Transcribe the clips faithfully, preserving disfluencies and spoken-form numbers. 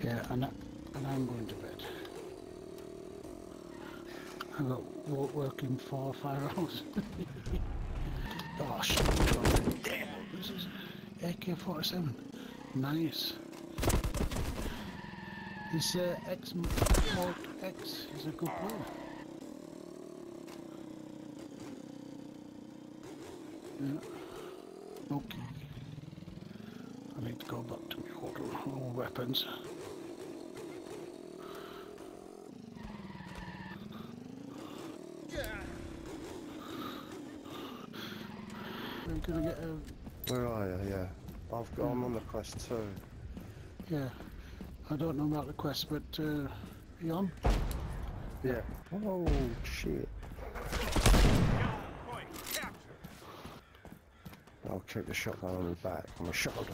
Yeah, and, I, and I'm going to bed. I got wo- working four or five hours. Oh shit, damn, this is A K forty-seven. Nice. This uh, X Mode X is a good player. Yeah. Okay. I need to go back to my old, old weapons. We're gonna get a... Where are you? Yeah. I've got, I'm on the quest too. Yeah. I don't know about the quest, but uh, you on? Yeah. Oh shit. I'll keep the shotgun on my back, on my shoulder.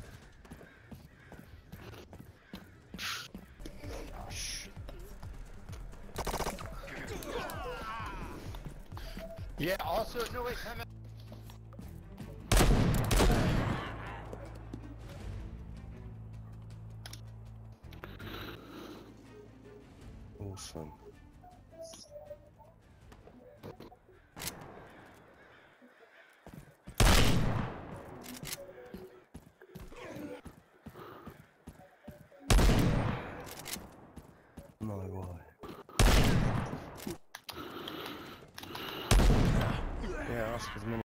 Yeah, also, no wait, time out. Awesome. No way. Yeah, ask as many